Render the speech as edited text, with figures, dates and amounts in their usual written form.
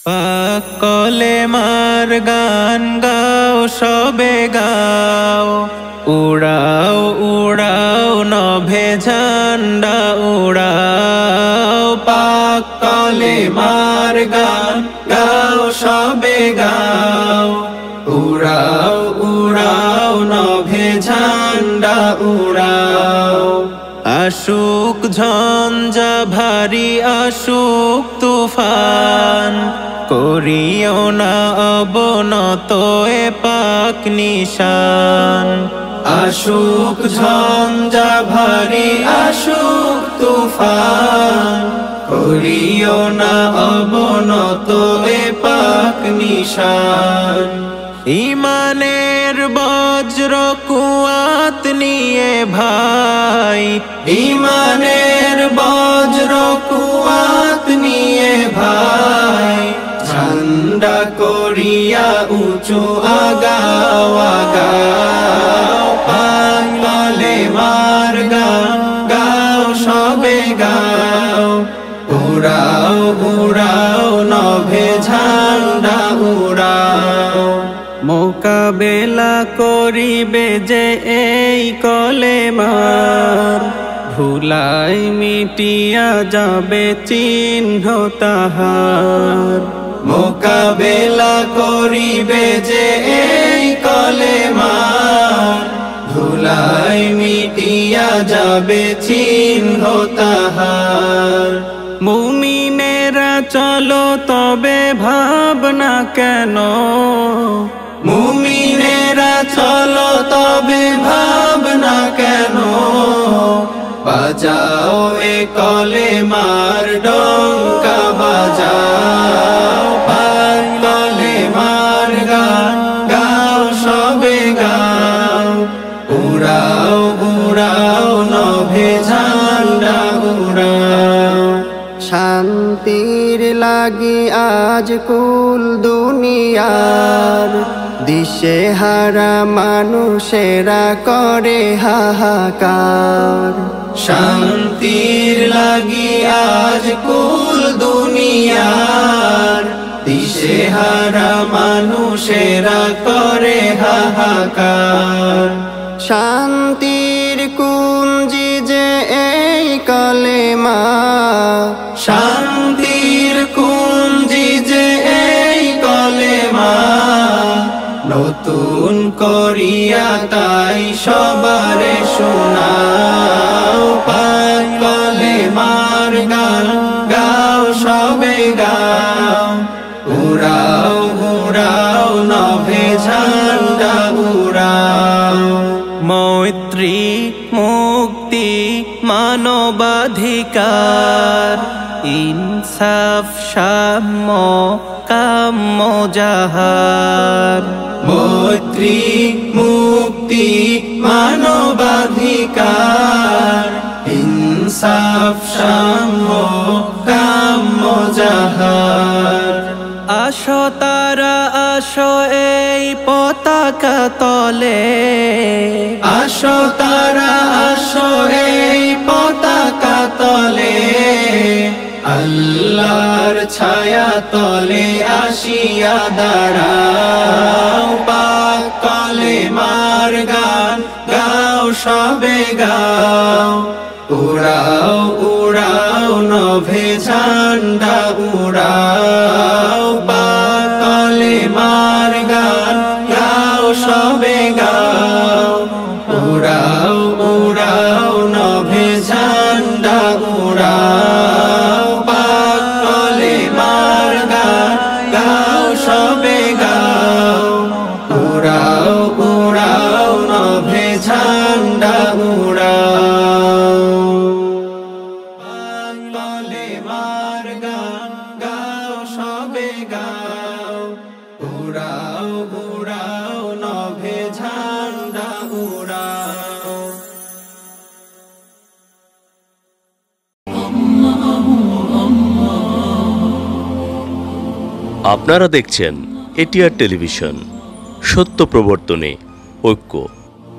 পাক কলেমার গান গাও সবে গাও, উড়াও উড়াও নভে ঝান্ডা উড়াও। পাক কলেমার গান গাও সবে গাও, উড়াও উড়াও নভে ঝান্ডা উড়াও। আসুক ঝঞ্ঝা ভারী আসুক তুফান, করিও না অবনত এ পাক নিশান। আসুক ঝঞ্ঝা ভারী আসুক তুফান, করিও না অবনত এ পাক নিশান। ইমানের বজ্র কুয়াত নিয়ে ভাই, ইমানের বজ্র কুয়াত নিয়ে ভাই, ঝান্ডা করিয়া উঁচু আগাও আগাও। পাক কলেমার গান গাও সবে গাও, উড়াও উড়াও নভে ঝান্ডা উড়াও। মোকাবেলা করিবে যে এই কলেমার, ভুলাই মিটিয়া যাবে চিহ্ন তাহার। মোকাবেলা করিবে যে এই কলেমার, ভুলাই মিটিয়া যাবে চিহ্ন তাহার। মুমিনেরা চলো তবে ভাবনা কেন, মুমিনেরা চলো তবে ভাবনা কেন। বাজাও এ কলেমার ডঙ্কা বাজাও, পাক কলেমার গান গাও সবে গাও, উড়াও উড়াও নভে ঝান্ডা উড়াও। শান্তির লাগি আজ কুল দুনিয়ার, দিশে হারা মানুষেরা করে হাহাকার। শান্তির লাগি আজ কুল দুনিয়ার, দিশে হারা মানুষেরা করে হাহাকার। শান্তির কুঞ্জি যে এই কলেমা, শান্তির কুঞ্জি যে এই কলেমা। নতুন করিয়া তাই সবারে শোনাও, পাক কলেমার গান গাও সবে গাও, উড়াও উড়াও নভে ঝান্ডা উড়াও। মৈত্রী মুক্তি মানবাধিকার, ইনসাফ সাম্য কাম্য যাহার। মৈত্রী মুক্তি মানবাধিকার, ইনসাফ সাম্য কাম্য যাহার। আসো তারা আসো এই পতাকা তলে, আসো তারা আসো এই পতাকা তলে। আল্লাহর ছায়া তলে আসিয়া দাঁড়াও, পাক কলেমার গান গাও সবে গাও, উড়াও উড়াও নভে ঝান্ডা উড়াও। পাক কলেমার গান গাও সবে গাও, উড়াও উড়াও নভে ঝান্ডা উড়াও। পাক কলেমার গান গাও সবে গাও, উড়াও উড়াও নভে ঝান্ডা উড়াও। পাক কলেমার গান গাও সবে গাও, উড়াও উড়াও নভে ঝান্ডা উড়াও। আপনারা দেখছেন এটিআর টেলিভিশন, সত্য প্রবর্তনে ঐক্য।